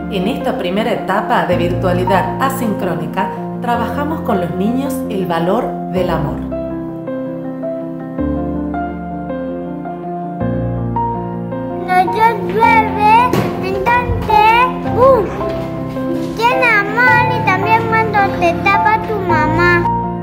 En esta primera etapa de virtualidad asincrónica, trabajamos con los niños el valor del amor. Cuando llueve, entonces, tiene amor y también cuando te tapa tu mamá.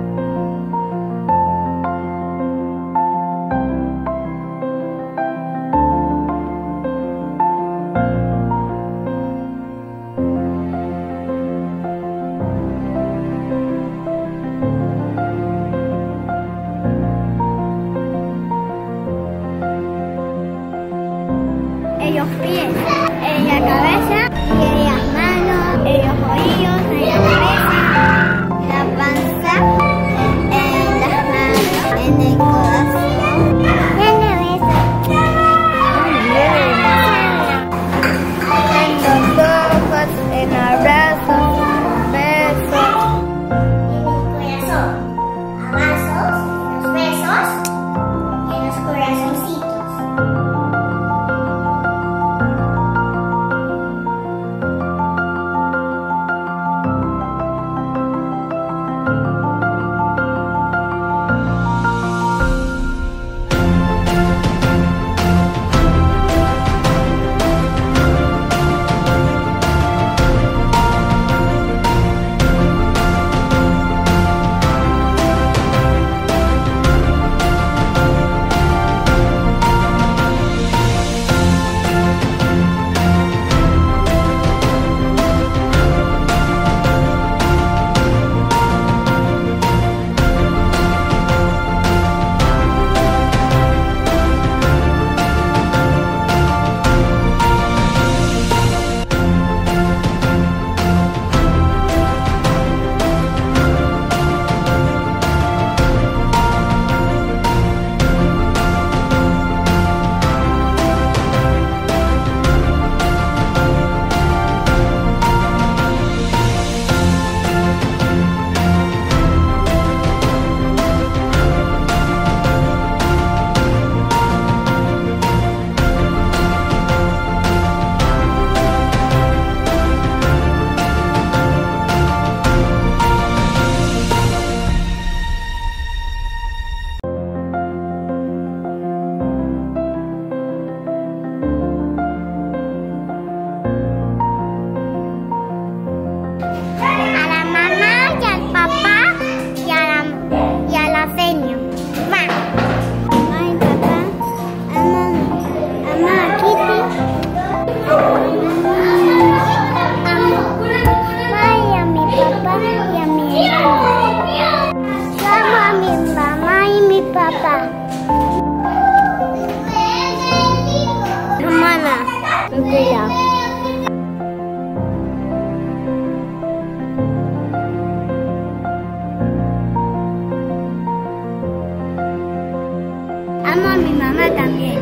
Ellos pies, ella cabeza, y ellas manos, ellos oídos, ella cabeza, la panza, en las manos, en el corazón, en la cabeza, en los ojos, en abrazos, besos, en el corazón, abrazos, en los besos y en los corazoncitos. Amo a mi mamá también.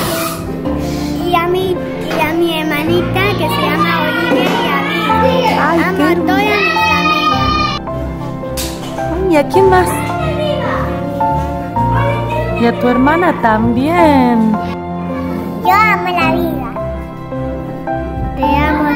Y a mi hermanita que se llama Olivia y a mí. Ay, amo a todas mis amigas. ¿Y a quién más? Y a tu hermana también. Yo amo la vida. Te amo.